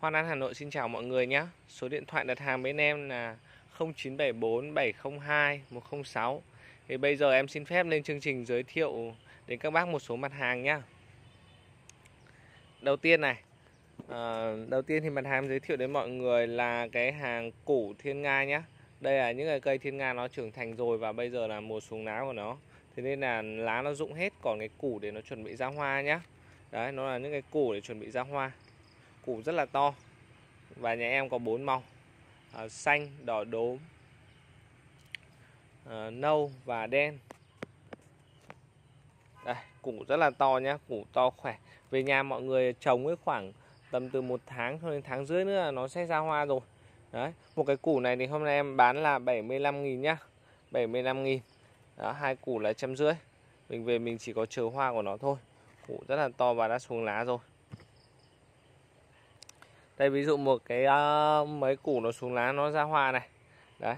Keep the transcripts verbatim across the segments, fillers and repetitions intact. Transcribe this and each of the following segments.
Hoan An Hà Nội xin chào mọi người nhé. Số điện thoại đặt hàng bên em là không chín bảy bốn bảy không hai một không sáu. Thì bây giờ em xin phép lên chương trình giới thiệu đến các bác một số mặt hàng nhé. Đầu tiên này, à, đầu tiên thì mặt hàng giới thiệu đến mọi người là cái hàng củ thiên nga nhé. Đây là những cái cây thiên nga nó trưởng thành rồi và bây giờ là mùa xuống lá của nó. Thế nên là lá nó rụng hết, còn cái củ để nó chuẩn bị ra hoa nhé. Đấy, nó là những cái củ để chuẩn bị ra hoa. Củ rất là to. Và nhà em có bốn màu, à, xanh, đỏ đốm, à, nâu và đen. Đây, củ rất là to nhá, củ to khỏe. Về nhà mọi người trồng với khoảng tầm từ một tháng cho đến tháng rưỡi nữa là nó sẽ ra hoa rồi. Đấy, một cái củ này thì hôm nay em bán là bảy mươi lăm nghìn nhá, bảy mươi lăm nghìn. Đó, hai củ là trăm rưỡi. Mình về mình chỉ có chờ hoa của nó thôi. Củ rất là to và đã xuống lá rồi. Đây ví dụ một cái uh, mấy củ nó xuống lá nó ra hoa này. Đấy.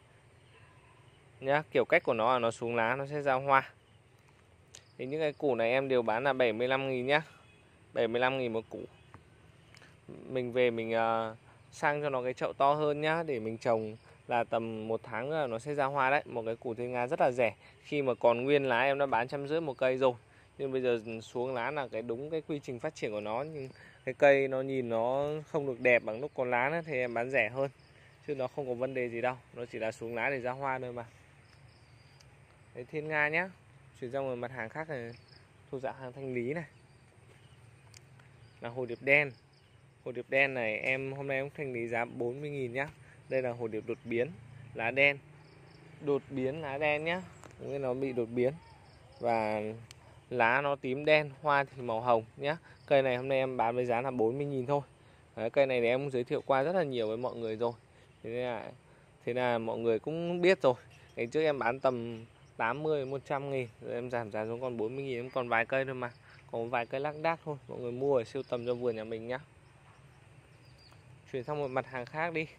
Nhá, kiểu cách của nó là nó xuống lá nó sẽ ra hoa. Thì những cái củ này em đều bán là bảy mươi lăm nghìn nhá. bảy mươi lăm nghìn một củ. Mình về mình uh, sang cho nó cái chậu to hơn nhá, để mình trồng là tầm một tháng nữa nó sẽ ra hoa đấy. Một cái củ thiên nga rất là rẻ. Khi mà còn nguyên lá em đã bán trăm rưỡi một cây rồi. Nhưng bây giờ xuống lá là cái đúng cái quy trình phát triển của nó. Nhưng cái cây nó nhìn nó không được đẹp bằng lúc còn lá nữa, thì em bán rẻ hơn. Chứ nó không có vấn đề gì đâu. Nó chỉ là xuống lá để ra hoa thôi mà. Đấy, thiên nga nhá. Chuyển sang một mặt hàng khác này, thuộc dạng hàng thanh lý này, là hồ điệp đen. Hồ điệp đen này em hôm nay cũng thanh lý giá bốn mươi nghìn nhá. Đây là hồ điệp đột biến, lá đen. Đột biến lá đen nhá. Nghĩa nó bị đột biến. Và lá nó tím đen, hoa thì màu hồng nhá. Cây này hôm nay em bán với giá là bốn mươi nghìn thôi. Đấy, cây này thì em cũng giới thiệu qua rất là nhiều với mọi người rồi. Thế nên là, thế là mọi người cũng biết rồi. Ngày trước em bán tầm tám mươi đến một trăm nghìn, rồi em giảm giá xuống còn bốn mươi nghìn, em còn vài cây thôi mà. Còn vài cây lác đác thôi, mọi người mua ở siêu tầm cho vườn nhà mình nhá. Chuyển sang một mặt hàng khác đi.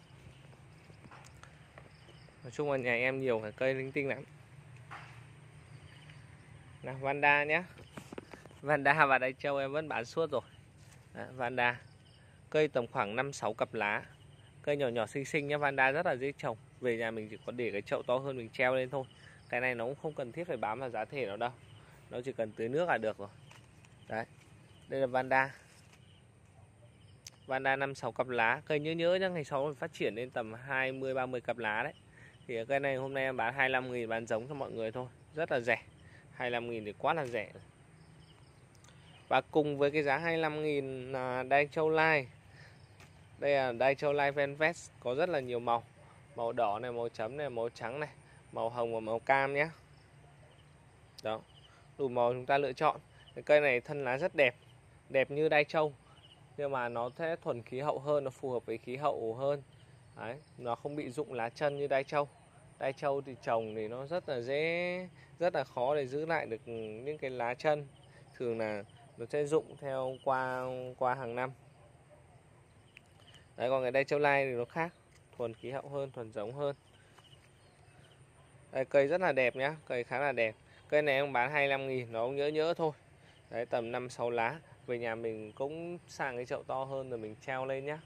Nói chung là nhà em nhiều cái cây linh tinh lắm. Nào, Vanda nhé. Vanda và Đai Châu em vẫn bán suốt rồi. Đấy, Vanda. Cây tầm khoảng năm sáu cặp lá. Cây nhỏ nhỏ xinh xinh nhá, Vanda rất là dễ trồng. Về nhà mình chỉ có để cái chậu to hơn mình treo lên thôi. Cái này nó cũng không cần thiết phải bám vào giá thể nào đâu. Nó chỉ cần tưới nước là được rồi. Đấy. Đây là Vanda. Vanda năm sáu cặp lá. Cây nhớ nhớ nhá, ngày sau phát triển lên tầm hai mươi ba mươi cặp lá đấy. Thì cây này hôm nay em bán hai mươi lăm nghìn, bán giống cho mọi người thôi. Rất là rẻ. hai mươi lăm nghìn thì quá là rẻ. Và cùng với cái giá hai mươi lăm nghìn là Đai Châu Lai. Đây là Đai Châu Lai Velvet, có rất là nhiều màu. Màu đỏ này, màu chấm này, màu trắng này, màu hồng và màu cam nhé. Đó, đủ màu chúng ta lựa chọn. Cái cây này thân lá rất đẹp, đẹp như Đai Châu, nhưng mà nó sẽ thuần khí hậu hơn, nó phù hợp với khí hậu hơn. Đấy, nó không bị rụng lá chân như Đai Châu. Đai Châu thì trồng thì nó rất là dễ, rất là khó để giữ lại được những cái lá chân. Thường là nó sẽ rụng theo qua qua hàng năm. Đấy, còn cái Đai Châu Lai thì nó khác, thuần khí hậu hơn, thuần giống hơn. Đây, cây rất là đẹp nhá, cây khá là đẹp. Cây này em bán hai mươi lăm nghìn, nó cũng nhỡ nhỡ thôi. Đấy, tầm năm sáu lá. Về nhà mình cũng sang cái chậu to hơn rồi mình treo lên nhá.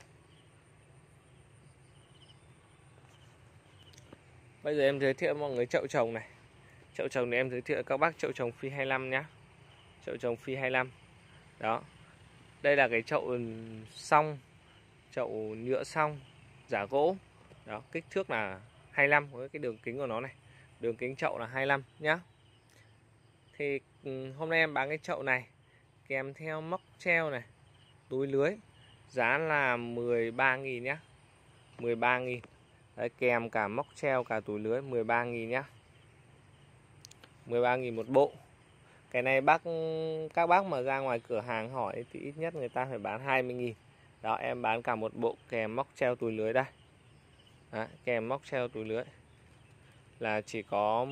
Bây giờ em giới thiệu mọi người chậu trồng này. Chậu trồng này em giới thiệu các bác chậu trồng phi hai mươi lăm nhá. Chậu trồng phi hai mươi lăm. Đó. Đây là cái chậu song, chậu nhựa song giả gỗ. Đó, kích thước là hai mươi lăm, với cái đường kính của nó này. Đường kính chậu là hai mươi lăm nhá. Thì hôm nay em bán cái chậu này kèm theo móc treo này, túi lưới, giá là mười ba nghìn nhá. mười ba nghìn. Đấy, kèm cả móc treo cả túi lưới mười ba nghìn nhá. mười ba nghìn một bộ. Cái này bác các bác mà ra ngoài cửa hàng hỏi thì ít nhất người ta phải bán hai mươi nghìn. Đó, em bán cả một bộ kèm móc treo túi lưới đây. Đấy, kèm móc treo túi lưới là chỉ có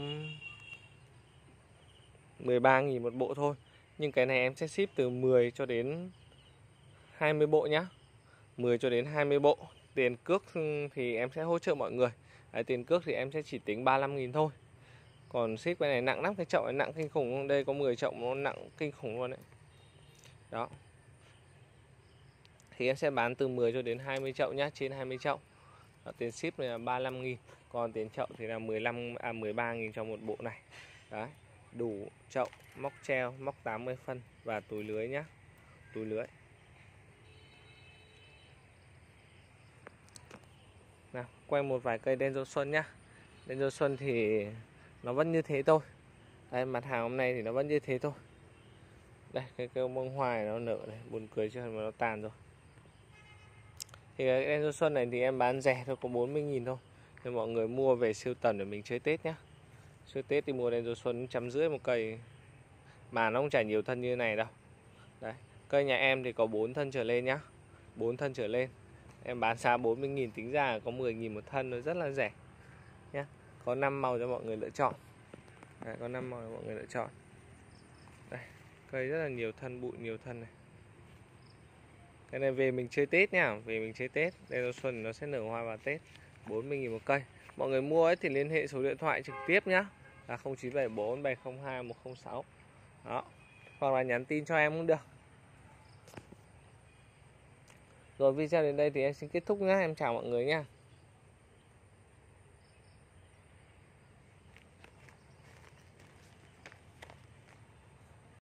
mười ba nghìn một bộ thôi. Nhưng cái này em sẽ ship từ mười cho đến hai mươi bộ nhá. mười cho đến hai mươi bộ. Tiền cước thì em sẽ hỗ trợ mọi người. Đấy, tiền cước thì em sẽ chỉ tính ba mươi lăm nghìn thôi. Còn ship cái này nặng lắm, cái chậu này nặng kinh khủng. Đây có mười chậu nó nặng kinh khủng luôn đấy. Đó. thì em sẽ bán từ mười cho đến hai mươi chậu nhá, trên hai mươi chậu. Đó, tiền ship này là ba mươi lăm nghìn, còn tiền chậu thì là mười lăm à mười ba nghìn cho một bộ này. Đấy, đủ chậu, móc treo, móc tám mươi phân và túi lưới nhá. Túi lưới. Nào, quay một vài cây đen dâu xuân nhá. Đen dâu xuân thì nó vẫn như thế thôi. Đây, mặt hàng hôm nay thì nó vẫn như thế thôi. Đây, cái cây bông hoa nó nở này, buồn cười chưa mà nó tàn rồi. Thì cái đen dâu xuân này thì em bán rẻ thôi, có bốn mươi nghìn thôi. Nên mọi người mua về sưu tầm để mình chơi Tết nhá. Chơi Tết thì mua đen dâu xuân trăm rưỡi một cây. Mà nó không chả nhiều thân như này đâu. Đấy, cây nhà em thì có bốn thân trở lên nhá. bốn thân trở lên. Em bán giá bốn mươi nghìn, tính ra có mười nghìn một thân, nó rất là rẻ nhá. Có năm màu cho mọi người lựa chọn. Đấy, có năm màu cho mọi người lựa chọn. Đây, cây rất là nhiều thân, bụi nhiều thân này. Cái này về mình chơi Tết nha, về mình chơi Tết. Đen dâu xuân nó sẽ nở hoa vào Tết. bốn mươi nghìn một cây. Mọi người mua ấy thì liên hệ số điện thoại trực tiếp nhá, là không chín bảy bốn bảy không hai một không sáu. Đó. Hoặc là nhắn tin cho em cũng được. Rồi video đến đây thì em xin kết thúc nhá. Em chào mọi người nhá.